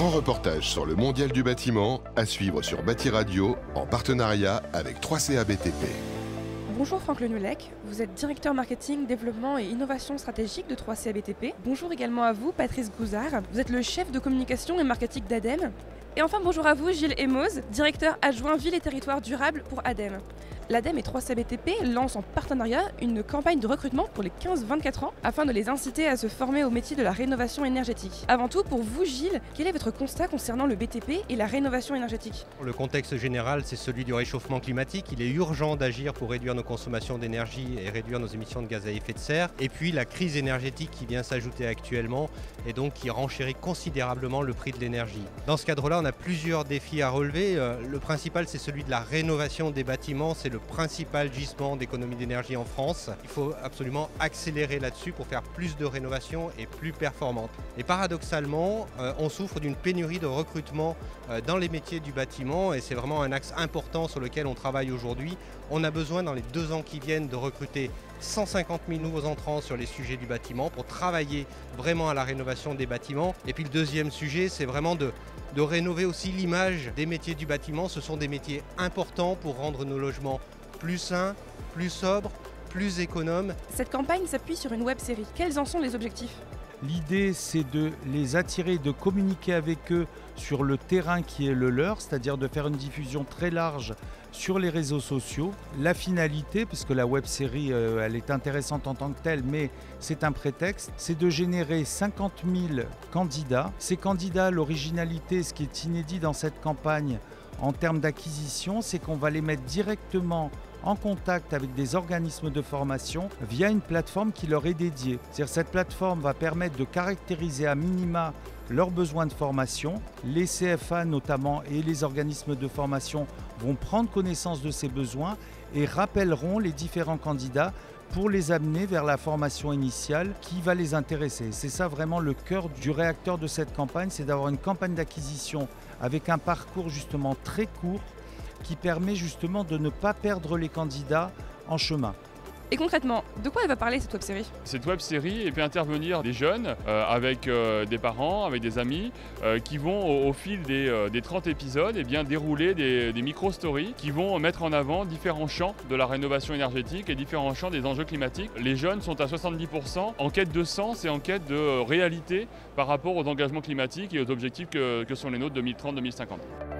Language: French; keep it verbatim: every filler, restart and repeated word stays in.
grand reportage sur le mondial du bâtiment à suivre sur Bâti Radio en partenariat avec trois C A B T P. Bonjour Franck Lenulec, vous êtes directeur marketing, développement et innovation stratégique de trois C A B T P. Bonjour également à vous Patrice Gouzard, vous êtes le chef de communication et marketing d'Adem. Et enfin bonjour à vous Gilles Emoz, directeur adjoint ville et territoire durable pour Adem. L'Adem et trois C A B T P lancent en partenariat une campagne de recrutement pour les quinze vingt-quatre ans afin de les inciter à se former au métier de la rénovation énergétique. Avant tout, pour vous Gilles, quel est votre constat concernant le B T P et la rénovation énergétique? Le contexte général, c'est celui du réchauffement climatique. Il est urgent d'agir pour réduire nos consommations d'énergie et réduire nos émissions de gaz à effet de serre. Et puis la crise énergétique qui vient s'ajouter actuellement et donc qui renchérit considérablement le prix de l'énergie. Dans ce cadre-là, on a plusieurs défis à relever. Le principal, c'est celui de la rénovation des bâtiments. C'est le principal gisement d'économie d'énergie en France. Il faut absolument accélérer là-dessus pour faire plus de rénovations et plus performantes. Et paradoxalement, euh, on souffre d'une pénurie de recrutement euh, dans les métiers du bâtiment et c'est vraiment un axe important sur lequel on travaille aujourd'hui. On a besoin dans les deux ans qui viennent de recruter cent cinquante mille nouveaux entrants sur les sujets du bâtiment pour travailler vraiment à la rénovation des bâtiments. Et puis le deuxième sujet, c'est vraiment de, de rénover aussi l'image des métiers du bâtiment. Ce sont des métiers importants pour rendre nos logements plus sains, plus sobres, plus économes. Cette campagne s'appuie sur une web-série. Quels en sont les objectifs ? L'idée, c'est de les attirer, de communiquer avec eux sur le terrain qui est le leur, c'est-à-dire de faire une diffusion très large sur les réseaux sociaux. La finalité, puisque la web-série, euh, elle est intéressante en tant que telle, mais c'est un prétexte, c'est de générer cinquante mille candidats. Ces candidats, l'originalité, ce qui est inédit dans cette campagne en termes d'acquisition, c'est qu'on va les mettre directement en contact avec des organismes de formation via une plateforme qui leur est dédiée. C'est-à-dire cette plateforme va permettre de caractériser à minima leurs besoins de formation. Les C F A notamment et les organismes de formation vont prendre connaissance de ces besoins et rappelleront les différents candidats pour les amener vers la formation initiale qui va les intéresser. C'est ça vraiment le cœur du réacteur de cette campagne, c'est d'avoir une campagne d'acquisition avec un parcours justement très court qui permet justement de ne pas perdre les candidats en chemin. Et concrètement, de quoi elle va parler cette web-série ? Cette web-série elle fait intervenir des jeunes euh, avec euh, des parents, avec des amis euh, qui vont au, au fil des, euh, des trente épisodes eh bien, dérouler des, des micro-stories qui vont mettre en avant différents champs de la rénovation énergétique et différents champs des enjeux climatiques. Les jeunes sont à soixante-dix pour cent en quête de sens et en quête de réalité par rapport aux engagements climatiques et aux objectifs que, que sont les nôtres deux mille trente deux mille cinquante.